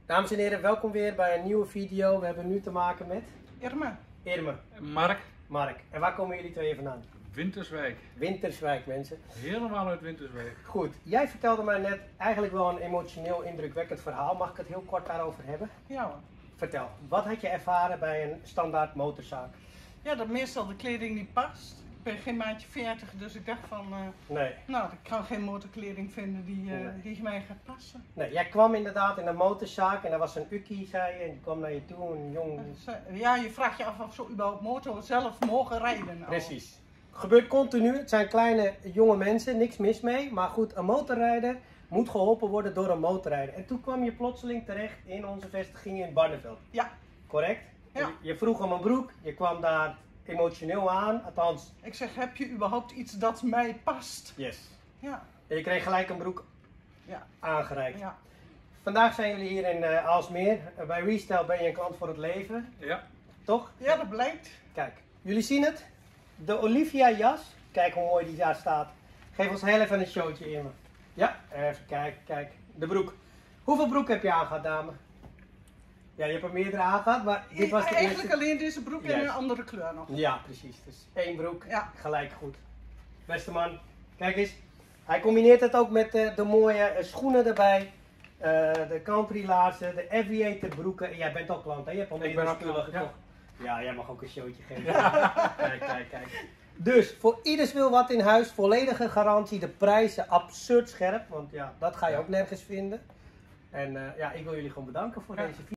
Dames en heren, welkom weer bij een nieuwe video. We hebben nu te maken met... Irma. Mark. En waar komen jullie twee vandaan? Winterswijk. Winterswijk, mensen. Helemaal uit Winterswijk. Goed, jij vertelde mij net eigenlijk wel een emotioneel indrukwekkend verhaal. Mag ik het heel kort daarover hebben? Ja hoor. Vertel, wat had je ervaren bij een standaard motorzaak? Ja, dat meestal de kleding niet past. Ik ben geen maatje 40, dus ik dacht van, Nee. nou, ik kan geen motorkleding vinden die mij gaat passen. Nee, jij kwam inderdaad in een motorzaak en er was een ukkie, zei je, en die kwam naar je toe, een jong... Ja, je vraagt je af of ze überhaupt motor zelf mogen rijden. Precies. Gebeurt continu, het zijn kleine jonge mensen, niks mis mee, maar goed, een motorrijder moet geholpen worden door een motorrijder. En toen kwam je plotseling terecht in onze vestiging in Barneveld. Ja. Correct? Ja. Je vroeg om een broek, je kwam daar emotioneel aan, althans... Ik zeg, heb je überhaupt iets dat mij past? Yes. Ja. En je kreeg gelijk een broek aangereikt. Ja. Vandaag zijn jullie hier in Aalsmeer. Bij Restyle ben je een klant voor het leven. Ja. Toch? Ja, dat blijkt. Kijk, jullie zien het. De Olivia jas. Kijk hoe mooi die daar staat. Geef ons heel even een showtje in me. Ja, even kijken, kijk. De broek. Hoeveel broek heb je aangehad, dame? Ja, je hebt er meerdere aangehad, maar dit was de Eigenlijk eerste. alleen deze broek en een andere kleur nog. Ja, precies. Dus één broek, Ja. gelijk goed. Beste man, kijk eens. Hij combineert het ook met de mooie schoenen erbij. De country laarzen, de aviator broeken. En jij bent ook klant, hè? Je hebt al meerdere spullen gekocht. Ja, jij mag ook een showtje geven. Kijk. Dus, voor ieders wil wat in huis. Volledige garantie. De prijzen absurd scherp. Want ja, dat ga je ook nergens vinden. En ja, ik wil jullie gewoon bedanken voor deze video.